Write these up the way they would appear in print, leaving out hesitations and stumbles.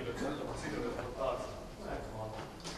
köszöntöm a cigarettot arcát. Megvan.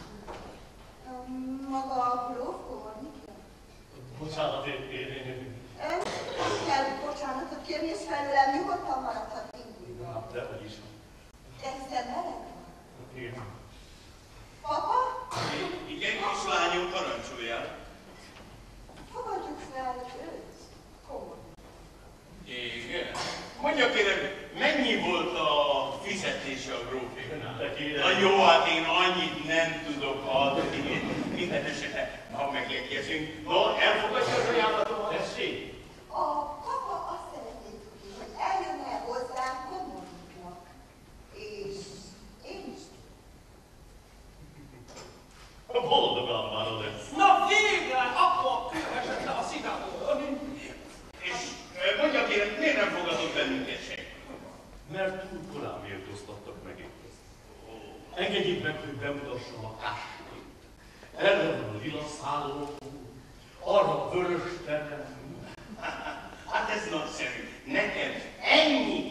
Maga a grófkor, mit? Bocsánat, én... Nem kell bocsánatot kérni, és felőlem nyugodtan maradhat mindig. Na, dehogy is. De hiszen meleg van. Igen. Papa? Igen, kislányom, parancsoljál. Fogadjuk fel őt. Komoly. Igen. Mondja kérem, mennyi volt a fizetése a gróféknál? Na jó, hát én annyit nem tudok adni. Minden esetre, ha megegyezünk. No, elfogadja az ajánlatomat? Tessék? A papa azt szeretné tudni, hogy eljönne hozzám Komorúnak. És én is Boldogan van lesz. Na végre, apa esett le a szigából. És mondja kérem, miért nem fogadott bennünket se? Mert túl korán méltóztattak meg itt. Engedjék meg, hogy bemutassam a társadalmat. Erre van a lila szálló, arra a vörös terem. Hát ez nagyszerű. Nekem ennyi